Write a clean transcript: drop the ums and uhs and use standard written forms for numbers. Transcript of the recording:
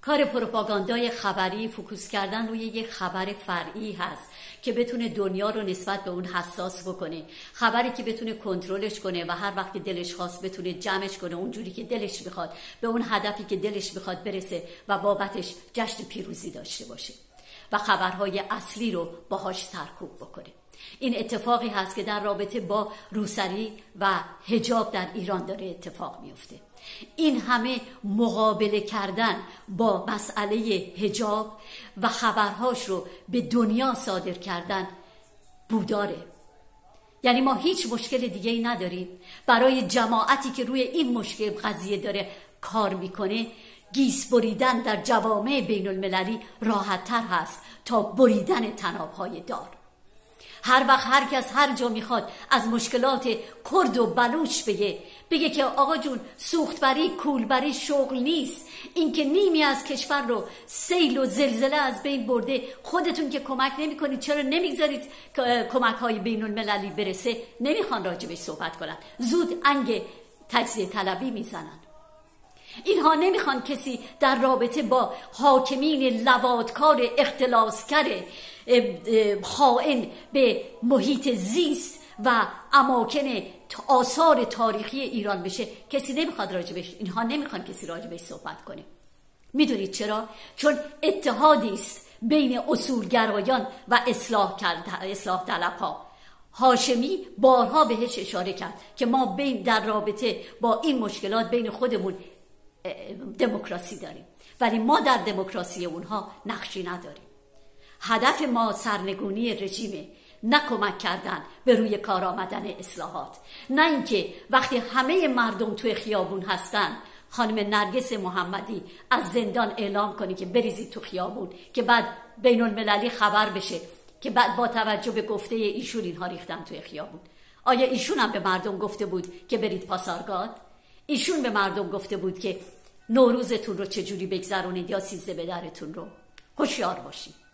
کار پروپاگاندای خبری فوکوس کردن روی یک خبر فرعی هست که بتونه دنیا رو نسبت به اون حساس بکنه، خبری که بتونه کنترلش کنه و هر وقت دلش خواست بتونه جمعش کنه اونجوری که دلش میخواد، به اون هدفی که دلش میخواد برسه و بابتش جشن پیروزی داشته باشه و خبرهای اصلی رو باهاش سرکوب بکنه. این اتفاقی هست که در رابطه با روسری و حجاب در ایران داره اتفاق میفته. این همه مقابله کردن با مسئله حجاب و خبرهاش رو به دنیا صادر کردن بوداره. یعنی ما هیچ مشکل دیگه ای نداریم. برای جماعتی که روی این مشکل قضیه داره کار میکنه، گیس بریدن در جوامع بین المللی راحت تر هست تا بریدن طناب‌های دار. هر وقت هر کس هر جا میخواد از مشکلات کرد و بلوچ بگه که آقا جون سوختبری کولبری شغل نیست، این که نیمی از کشور رو سیل و زلزله از بین برده، خودتون که کمک نمی کنید چرا نمیگذارید کمک های بین المللی برسه؟ نمیخوان راجبش صحبت کنن، زود انگ تجزیه طلبی میزنن. اینها نمیخوان کسی در رابطه با حاکمین لواطکار اختلاسگر خائن به محیط زیست و اماکن آثار تاریخی ایران بشه، کسی نمیخواد راجبش، اینها نمیخوان کسی راجبش صحبت کنه. میدونید چرا؟ چون اتحادی است بین اصولگرایان و اصلاح طلبها. هاشمی بارها بهش اشاره کرد که ما در رابطه با این مشکلات بین خودمون دموکراسی داریم، ولی ما در دموکراسی اونها نقشی نداریم. هدف ما سرنگونی رژیمه، نه کمک کردن به روی کار آمدن اصلاحات. نه اینکه وقتی همه مردم توی خیابون هستن خانم نرگس محمدی از زندان اعلام کنی که بریزید تو خیابون، که بعد بین المللی خبر بشه که بعد با توجه به گفته ایشون اینها ریختن توی خیابون. آیا ایشون هم به مردم گفته بود که برید پاسارگاد؟ ایشون به مردم گفته بود که نوروزتون رو چجوری بگذرونید یا 13 بدرتون رو؟ هوشیار باشید.